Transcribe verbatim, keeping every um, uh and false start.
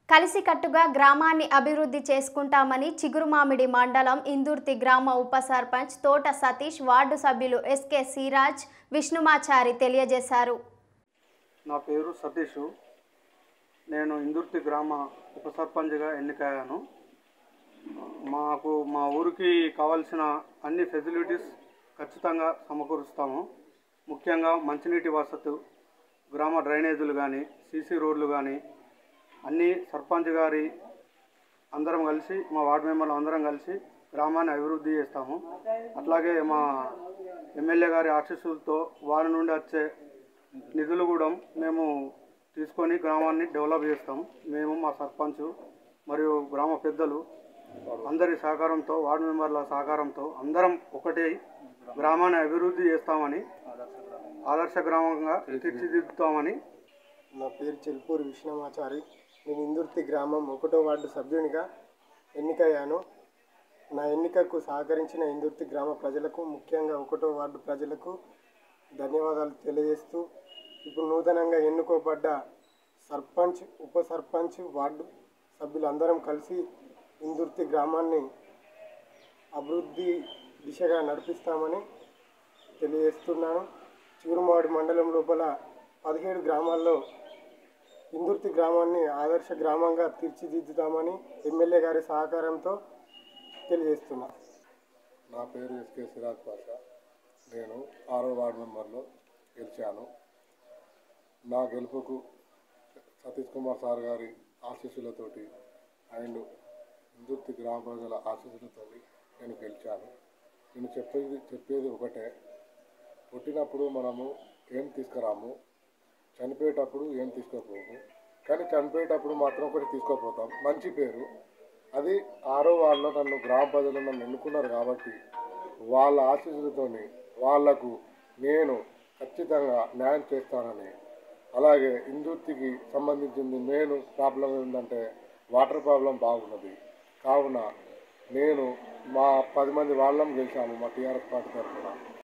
కలిసికట్టుగా గ్రామాన్ని అభివృద్ధి చేసుకుంటామని చిగురుమామిడి మండలం ఇందుర్తి గ్రామ ఉప సర్పంచ్ తోట సతీష్ వార్డు సభ్యులు ఎస్కే సిరాజ్ విష్ణుమాచారి తెలియజేశారు. నా పేరు సతీష్. నేను ఇందుర్తి గ్రామ ఉప సర్పంచ్గా ఎన్నికయ్యాను. మాకు మా ఊరికి కావాల్సిన అన్ని ఫెసిలిటీస్ ఖచ్చితంగా సమకూరుస్తాము. ముఖ్యంగా మంచినీటి వసతి, గ్రామ డ్రైనేజీలు కానీ, సీసీ రోడ్లు కానీ అన్నీ సర్పంచ్ గారి అందరం కలిసి, మా వార్డు మెంబర్లు అందరం కలిసి గ్రామాన్ని అభివృద్ధి చేస్తాము. అట్లాగే మా ఎమ్మెల్యే గారి ఆశీస్సులతో వారి నుండి వచ్చే నిధులు కూడా మేము తీసుకొని గ్రామాన్ని డెవలప్ చేస్తాం. మేము మా సర్పంచ్ మరియు గ్రామ పెద్దలు అందరి సహకారంతో, వార్డు మెంబర్ల సహకారంతో అందరం ఒకటే గ్రామాన్ని అభివృద్ధి చేస్తామని, ఆదర్శ గ్రామంగా తీర్చిదిద్దుతామని. నా పేరు చెల్పూరి విష్ణుమాచారి. నేను ఇందుర్తి గ్రామం ఒకటో వార్డు సభ్యునిగా ఎన్నికయ్యాను. నా ఎన్నికకు సహకరించిన ఇందుర్తి గ్రామ ప్రజలకు, ముఖ్యంగా ఒకటో వార్డు ప్రజలకు ధన్యవాదాలు తెలియజేస్తూ, ఇప్పుడు నూతనంగా ఎన్నుకోబడ్డ సర్పంచ్, ఉప సర్పంచ్, వార్డు సభ్యులందరం కలిసి ఇందుర్తి గ్రామాన్ని అభివృద్ధి దిశగా నడిపిస్తామని తెలియజేస్తున్నాను. చిగురుమామిడి మండలం లోపల పదిహేడు గ్రామాల్లో ఇందుర్తి గ్రామాన్ని ఆదర్శ గ్రామంగా తీర్చిదిద్దుతామని ఎమ్మెల్యే గారి సహకారంతో తెలియజేస్తున్నా. నా పేరు ఎస్కే సిరాజ్ పాషా. నేను ఆరో వార్డు మెంబర్లో గెలిచాను. నా గెలుపుకు సతీష్ కుమార్ సార్ గారి ఆశీస్సులతోటి అండ్ ఇందుర్తి గ్రామ ప్రజల ఆశీస్సులతో నేను గెలిచాను. నేను చెప్పేది చెప్పేది ఒకటే, పుట్టినప్పుడు మనము ఏం తీసుకురాము, చనిపోయేటప్పుడు ఏం తీసుకోపోము. కానీ చనిపోయేటప్పుడు మాత్రం ఒకటి తీసుకోపోతాం, మంచి పేరు. అది ఆరో వార్డులో నన్ను గ్రామ ప్రజలు నన్ను ఎన్నుకున్నారు కాబట్టి వాళ్ళ ఆశీస్సులతోని వాళ్లకు నేను ఖచ్చితంగా న్యాయం చేస్తానని. అలాగే ఇందుర్తికి సంబంధించింది మెయిన్ ప్రాబ్లం ఏంటంటే వాటర్ ప్రాబ్లం బాగున్నది. కావున నేను మా పది మంది వాళ్ళం గెలిచాము మా టీఆర్ఎస్ పార్టీ తరఫున.